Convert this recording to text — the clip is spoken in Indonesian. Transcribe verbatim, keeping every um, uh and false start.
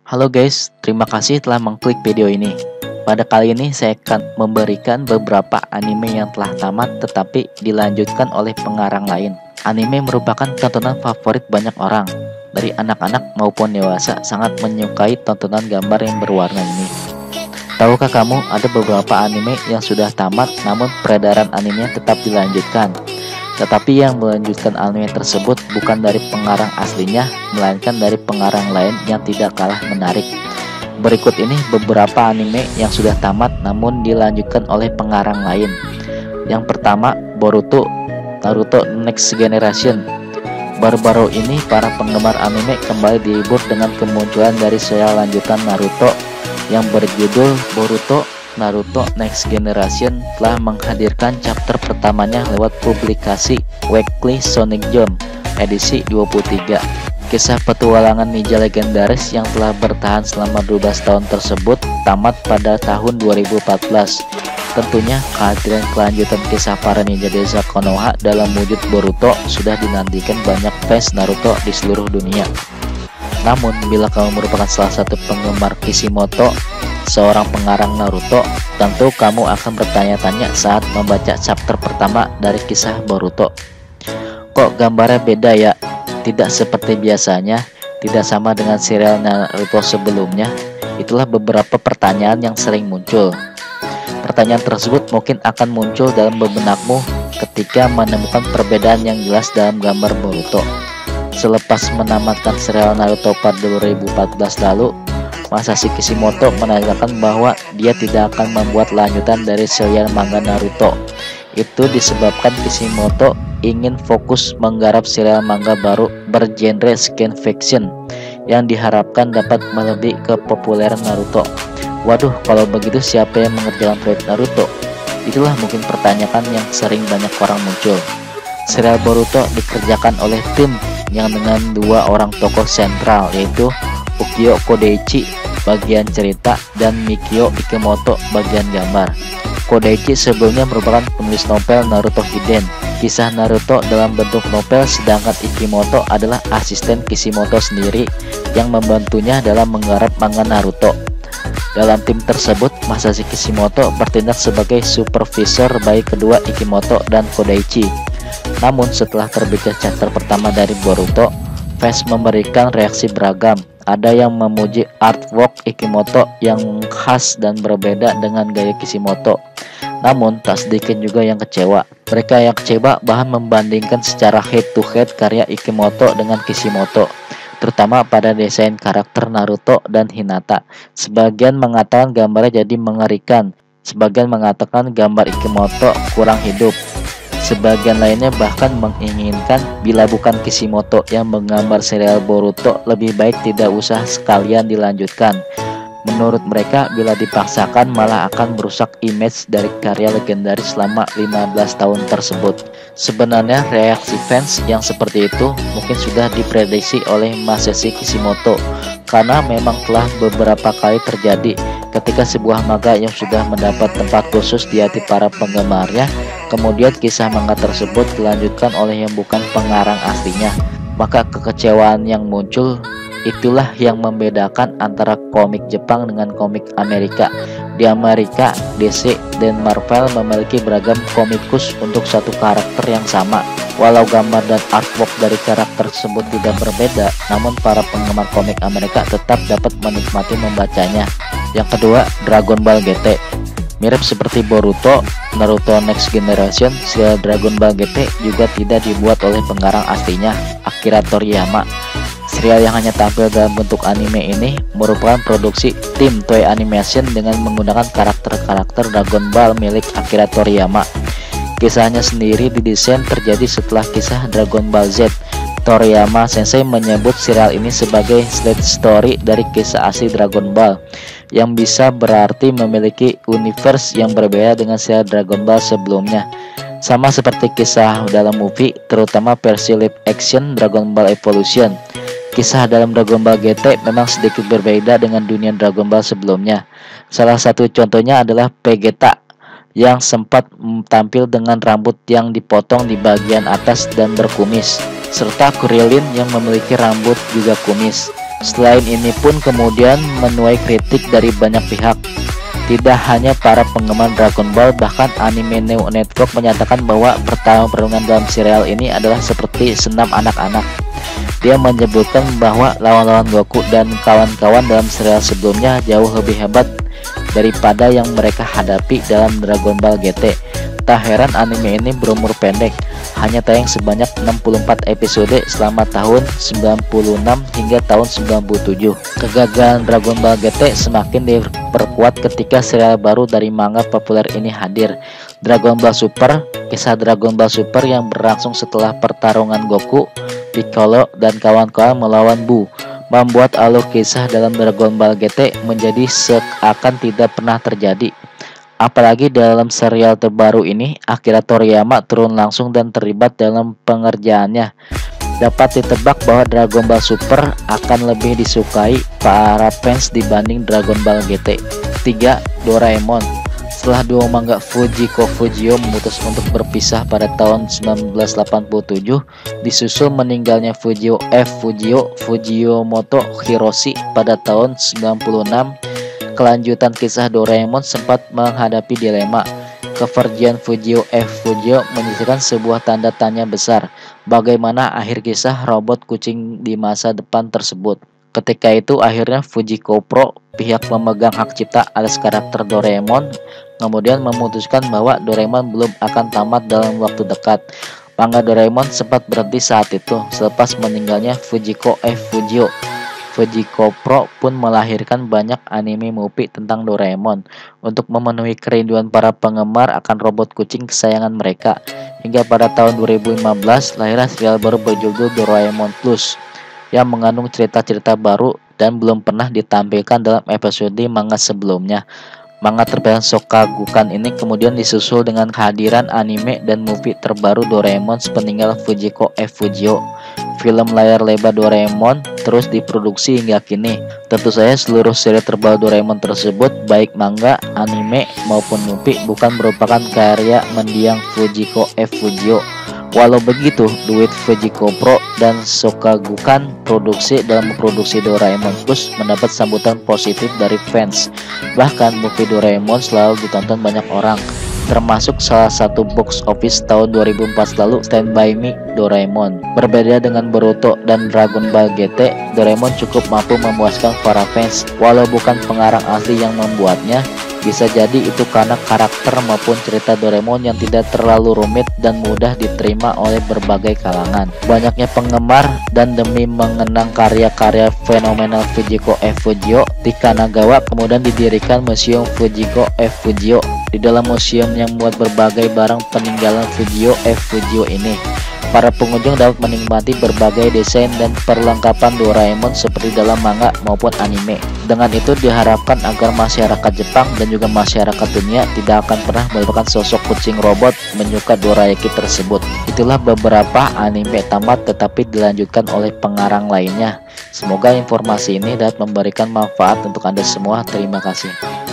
Halo guys, terima kasih telah mengklik video ini. Pada kali ini saya akan memberikan beberapa anime yang telah tamat tetapi dilanjutkan oleh pengarang lain. Anime merupakan tontonan favorit banyak orang, dari anak-anak maupun dewasa sangat menyukai tontonan gambar yang berwarna ini. Tahukah kamu ada beberapa anime yang sudah tamat namun peredaran animenya tetap dilanjutkan? Tetapi yang melanjutkan anime tersebut bukan dari pengarang aslinya, melainkan dari pengarang lain yang tidak kalah menarik. Berikut ini beberapa anime yang sudah tamat namun dilanjutkan oleh pengarang lain. Yang pertama, Boruto, Naruto Next Generation. Baru-baru ini para penggemar anime kembali dihibur dengan kemunculan dari serial lanjutan Naruto yang berjudul Boruto Naruto Next Generation telah menghadirkan chapter pertamanya lewat publikasi Weekly Shonen Jump edisi dua puluh tiga. Kisah petualangan ninja legendaris yang telah bertahan selama dua belas tahun tersebut tamat pada tahun dua ribu empat belas. Tentunya kehadiran kelanjutan kisah para ninja desa Konoha dalam wujud Boruto sudah dinantikan banyak fans Naruto di seluruh dunia. Namun bila kamu merupakan salah satu penggemar Kishimoto, seorang pengarang Naruto, tentu kamu akan bertanya-tanya saat membaca chapter pertama dari kisah Boruto. Kok gambarnya beda ya? Tidak seperti biasanya, tidak sama dengan serial Naruto sebelumnya. Itulah beberapa pertanyaan yang sering muncul. Pertanyaan tersebut mungkin akan muncul dalam benakmu ketika menemukan perbedaan yang jelas dalam gambar Boruto. Selepas menamatkan serial Naruto pada dua ribu empat belas lalu, Masashi Kishimoto menanyakan bahwa dia tidak akan membuat lanjutan dari serial manga Naruto. Itu disebabkan Kishimoto ingin fokus menggarap serial manga baru bergenre science fiction yang diharapkan dapat melebihi kepopuleran Naruto. Waduh, kalau begitu siapa yang mengerjakan proyek Naruto? Itulah mungkin pertanyaan yang sering banyak orang muncul. Serial Boruto dikerjakan oleh tim yang dengan dua orang tokoh sentral, yaitu Ukyo Kodaichi bagian cerita dan Mikio Ikemoto bagian gambar. Kodaichi sebelumnya merupakan penulis novel Naruto Hiden, kisah Naruto dalam bentuk novel, sedangkan Ikemoto adalah asisten Kishimoto sendiri yang membantunya dalam menggarap manga Naruto. Dalam tim tersebut, Masashi Kishimoto bertindak sebagai supervisor bagi kedua Ikemoto dan Kodaichi. Namun setelah terbitnya chapter pertama dari Boruto, fans memberikan reaksi beragam. Ada yang memuji artwork Ikemoto yang khas dan berbeda dengan gaya Kishimoto. Namun tak sedikit juga yang kecewa. Mereka yang kecewa bahkan membandingkan secara head to head karya Ikemoto dengan Kishimoto, terutama pada desain karakter Naruto dan Hinata. Sebagian mengatakan gambarnya jadi mengerikan, sebagian mengatakan gambar Ikemoto kurang hidup. Sebagian lainnya bahkan menginginkan bila bukan Kishimoto yang menggambar serial Boruto, lebih baik tidak usah sekalian dilanjutkan. Menurut mereka, bila dipaksakan malah akan merusak image dari karya legendaris selama lima belas tahun tersebut. Sebenarnya reaksi fans yang seperti itu mungkin sudah diprediksi oleh Masashi Kishimoto, karena memang telah beberapa kali terjadi ketika sebuah manga yang sudah mendapat tempat khusus di hati para penggemarnya, kemudian kisah manga tersebut dilanjutkan oleh yang bukan pengarang aslinya. Maka kekecewaan yang muncul itulah yang membedakan antara komik Jepang dengan komik Amerika. Di Amerika, D C dan Marvel memiliki beragam komikus untuk satu karakter yang sama. Walau gambar dan artwork dari karakter tersebut tidak berbeda, namun para penggemar komik Amerika tetap dapat menikmati membacanya. Yang kedua, Dragon Ball G T. Mirip seperti Boruto, Naruto Next Generation, serial Dragon Ball G T juga tidak dibuat oleh pengarang aslinya, Akira Toriyama. Serial yang hanya tampil dalam bentuk anime ini merupakan produksi tim Toei Animation dengan menggunakan karakter-karakter Dragon Ball milik Akira Toriyama. Kisahnya sendiri didesain terjadi setelah kisah Dragon Ball Z. Toriyama Sensei menyebut serial ini sebagai side story dari kisah asli Dragon Ball, yang bisa berarti memiliki universe yang berbeda dengan serial Dragon Ball sebelumnya. Sama seperti kisah dalam movie, terutama versi live action Dragon Ball Evolution. Kisah dalam Dragon Ball G T memang sedikit berbeda dengan dunia Dragon Ball sebelumnya. Salah satu contohnya adalah Vegeta yang sempat tampil dengan rambut yang dipotong di bagian atas dan berkumis, serta Krillin yang memiliki rambut juga kumis. Selain ini pun kemudian menuai kritik dari banyak pihak. Tidak hanya para penggemar Dragon Ball, bahkan Anime New Network menyatakan bahwa pertarungan dalam serial ini adalah seperti senam anak-anak. Dia menyebutkan bahwa lawan-lawan Goku dan kawan-kawan dalam serial sebelumnya jauh lebih hebat daripada yang mereka hadapi dalam Dragon Ball G T. Tak heran anime ini berumur pendek, hanya tayang sebanyak enam puluh empat episode selama tahun sembilan puluh enam hingga tahun sembilan puluh tujuh. Kegagalan Dragon Ball G T semakin diperkuat ketika serial baru dari manga populer ini hadir, Dragon Ball Super. Kisah Dragon Ball Super yang berlangsung setelah pertarungan Goku, Piccolo, dan kawan-kawan melawan Buu membuat alur kisah dalam Dragon Ball G T menjadi seakan tidak pernah terjadi. Apalagi dalam serial terbaru ini, Akira Toriyama turun langsung dan terlibat dalam pengerjaannya. Dapat ditebak bahwa Dragon Ball Super akan lebih disukai para fans dibanding Dragon Ball G T. tiga. Doraemon. Setelah duo manga Fujiko Fujio memutuskan untuk berpisah pada tahun seribu sembilan ratus delapan puluh tujuh, disusul meninggalnya Fujio F. Fujio Fujimoto Hiroshi pada tahun sembilan puluh enam, kelanjutan kisah Doraemon sempat menghadapi dilema. Kepergian Fujio F. Fujio menyisakan sebuah tanda tanya besar, bagaimana akhir kisah robot kucing di masa depan tersebut. Ketika itu akhirnya Fujiko Pro, pihak pemegang hak cipta atas karakter Doraemon, kemudian memutuskan bahwa Doraemon belum akan tamat dalam waktu dekat. Manga Doraemon sempat berhenti saat itu selepas meninggalnya Fujiko F. Fujio. Fujiko Pro pun melahirkan banyak anime movie tentang Doraemon untuk memenuhi kerinduan para penggemar akan robot kucing kesayangan mereka. Hingga pada tahun dua ribu lima belas lahirlah serial baru berjudul Doraemon Plus yang mengandung cerita-cerita baru dan belum pernah ditampilkan dalam episode manga sebelumnya. Manga terbilang Shokagukan ini kemudian disusul dengan kehadiran anime dan movie terbaru Doraemon sepeninggal Fujiko F. Fujio. Film layar lebar Doraemon terus diproduksi hingga kini. Tentu saja seluruh seri terbaru Doraemon tersebut, baik manga, anime, maupun movie, bukan merupakan karya mendiang Fujiko F. Fujio. Walau begitu, duit Fujiko Pro dan Shokagukan produksi dalam memproduksi Doraemon Plus mendapat sambutan positif dari fans. Bahkan movie Doraemon selalu ditonton banyak orang, termasuk salah satu box office tahun dua ribu empat lalu, Stand By Me Doraemon. Berbeda dengan Boruto dan Dragon Ball G T, Doraemon cukup mampu memuaskan para fans. Walau bukan pengarang asli yang membuatnya, bisa jadi itu karena karakter maupun cerita Doraemon yang tidak terlalu rumit dan mudah diterima oleh berbagai kalangan. Banyaknya penggemar dan demi mengenang karya-karya fenomenal Fujiko F. Fujio, di Kanagawa kemudian didirikan Museum Fujiko F. Fujio. Di dalam museum yang membuat berbagai barang peninggalan Fujio F. Fujio ini, para pengunjung dapat menikmati berbagai desain dan perlengkapan Doraemon seperti dalam manga maupun anime. Dengan itu diharapkan agar masyarakat Jepang dan juga masyarakat dunia tidak akan pernah melupakan sosok kucing robot menyuka Dorayaki tersebut. Itulah beberapa anime tamat tetapi dilanjutkan oleh pengarang lainnya. Semoga informasi ini dapat memberikan manfaat untuk Anda semua. Terima kasih.